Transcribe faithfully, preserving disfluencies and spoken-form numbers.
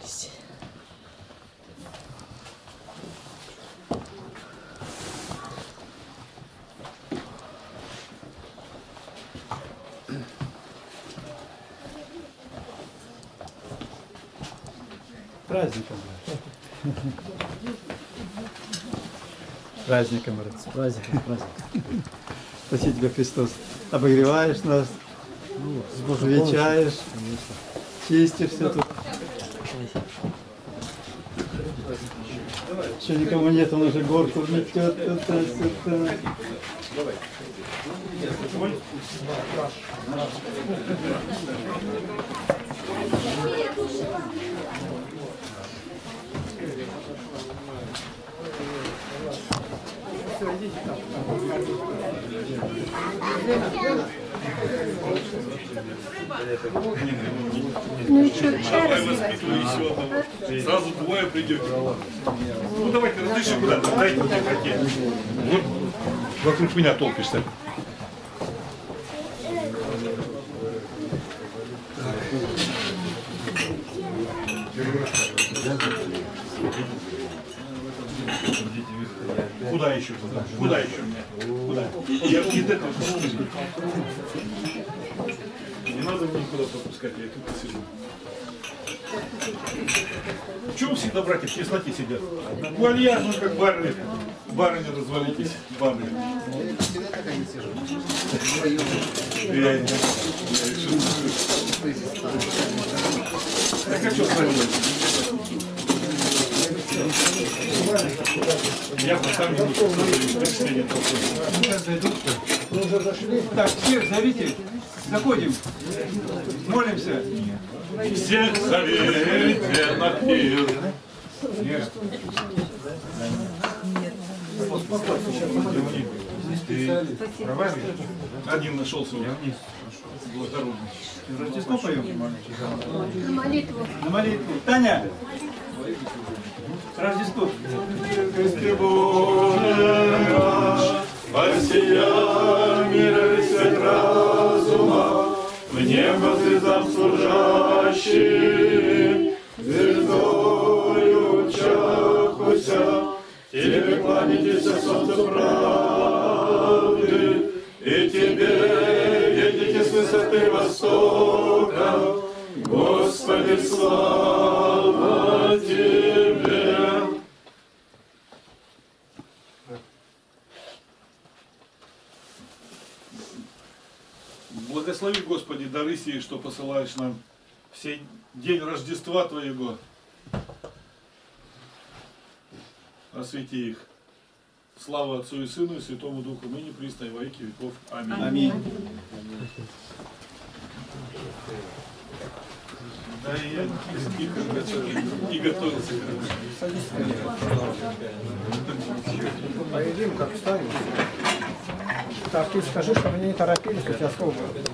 собрались. Праздником, брат. Праздником, брат. С праздником, с праздником. Спаси тебя, Христос. Обогреваешь нас, ну, встречаешь, чистишь все тут. Еще никому нет, он уже горку метет. Ну и что, чай Сразу двое придете. Ну давайте, разреши куда-то, дайте мне хотеть. Вот вокруг меня толпишься. Куда еще? Куда, Куда еще? Куда? Я из этого. Не надо мне никуда пропускать, я тут сижу. Чего вы всегда, братья, в тесноте сидят? Вальяжно, как барыни. Барыни развалитесь, бабы. Я всегда такая не сижу. Я не Так а что с вами? Я поставлю впечатление толпы. Так, всех зовите, заходим, молимся. Всех зовите на пир. Один нашелся благородный. Рождество поем? на молитву. На молитву. Таня! Рождество. Христе Боже наш, воссия мира и свет разума, в небо звездам служащий, звездою чахуся, тебе кланяйтесь, солнце правды, и тебе едете с высоты востока, Господи, слава Тебе. Благослови, Господи, дары сии, что посылаешь нам в сей день Рождества Твоего. Освети их. Слава Отцу и Сыну и Святому Духу, ныне присно и во веки веков. Аминь. Аминь. Да, и я и готовился. Поедим, как встанем. Так, ты скажи, что мне не торопились, у тебя сколько?